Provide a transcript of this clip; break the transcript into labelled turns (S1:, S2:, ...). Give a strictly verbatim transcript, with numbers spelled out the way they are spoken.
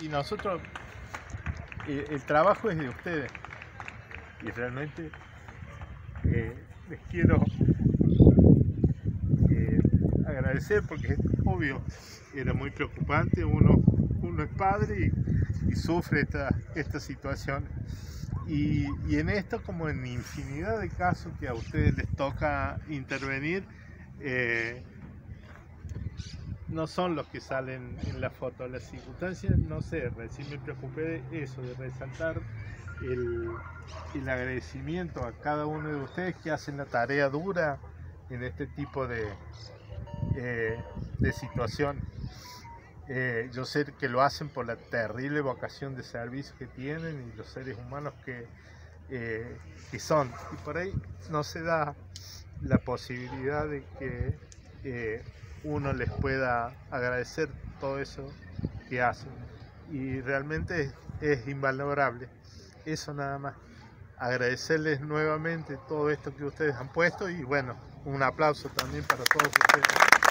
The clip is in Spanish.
S1: y nosotros, eh, el trabajo es de ustedes y realmente eh, les quiero eh, agradecer porque es obvio, era muy preocupante, uno, uno es padre y, y sufre esta, esta situación. Y, y en esto, como en infinidad de casos que a ustedes les toca intervenir, eh, no son los que salen en la foto. Las circunstancias, no sé, recién me preocupé de eso, de resaltar el, el agradecimiento a cada uno de ustedes que hacen la tarea dura en este tipo de, eh, de situaciones. Eh, yo sé que lo hacen por la terrible vocación de servicio que tienen y los seres humanos que, eh, que son. Y por ahí no se da la posibilidad de que eh, uno les pueda agradecer todo eso que hacen. Y realmente es, es invalorable. Eso nada más. Agradecerles nuevamente todo esto que ustedes han puesto y bueno, un aplauso también para todos ustedes.